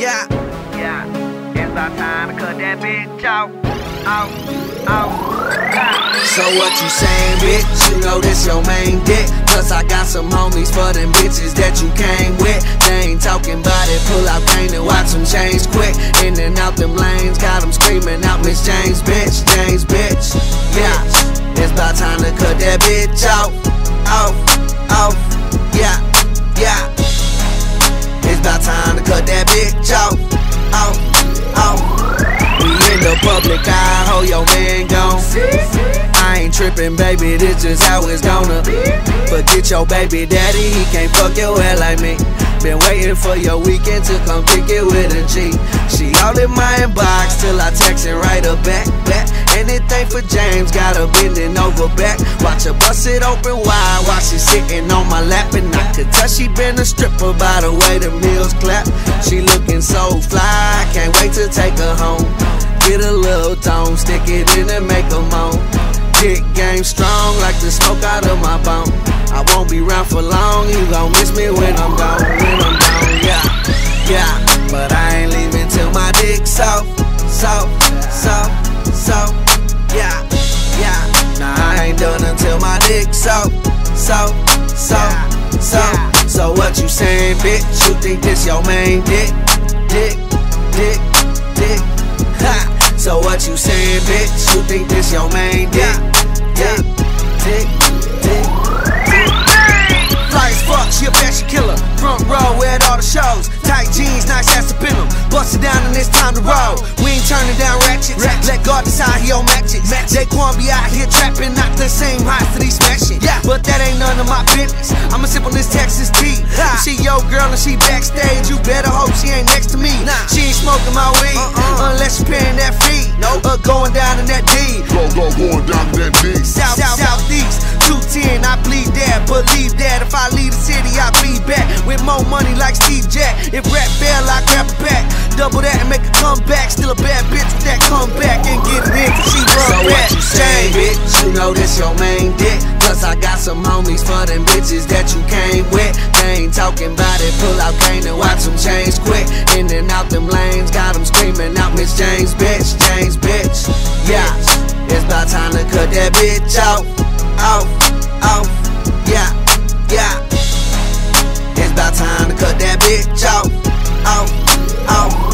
Yeah, it's about time to cut that bitch off. So what you saying, bitch? You know this your main dick. Plus I got some homies for them bitches that you came with. They ain't talking about it, pull out cane and watch them change quick. In and out them lanes, got them screaming out Mitch James, bitch, James, bitch. Yeah, it's about time to cut that bitch off. Yeah, it's about time to cut that bitch off. We in the public eye, ho, your man gone. I ain't trippin', baby, this just how it's gonna. Forget your baby daddy, he can't fuck your hair like me. Been waiting for your weekend to come pick it with a G. She all in my inbox till I text and write her back. Anything for James, got her bending over back. Watch her bust it open wide while she sitting on my lap. And I could tell she been a stripper by the way the meals clap. She looking so fly, I can't wait to take her home. Get a little tone, stick it in and make her moan. Dick game strong like the smoke out of my bone. I won't be round for long, you gon' miss me when I'm gone, yeah. But I ain't leaving till my dick's off, yeah. Nah, I ain't done until my dick's off, So what you saying, bitch? You think this your main dick? Ha! So what you saying, bitch? You think this your main dick? Fly as fuck, she a fashion killer. Front row, wear at all the shows. Tight jeans, nice ass to pin them. Bust it down and it's time to roll. We ain't turning down ratchets. Let God decide he don't match it. Daquan be out here trapping, not the same height for these smashing. But that ain't none of my business. I'ma sip on this Texas tea. If she your girl and she backstage, you better hope she ain't next to me. She ain't smoking my weed unless she paying that fee. Going down in that D. Going down in that D. Southeast, 210, I bleed there. Believe that if I leave the city, I bleed back with more money like Steve Jack. If rap fail, I grab it back. Double that and make a comeback. Still a bad bitch with that comeback and get it in 'cause she run So back. what you saying, bitch? You know this your main dick. Plus I got some homies for them bitches that you came with. They ain't talking about it, pull out cane and watch them change quick. In and out them lanes, got them screaming out Mitch James, bitch, James, bitch. Yeah, it's about time to cut that bitch off. Yeah. It's about time to cut that bitch off.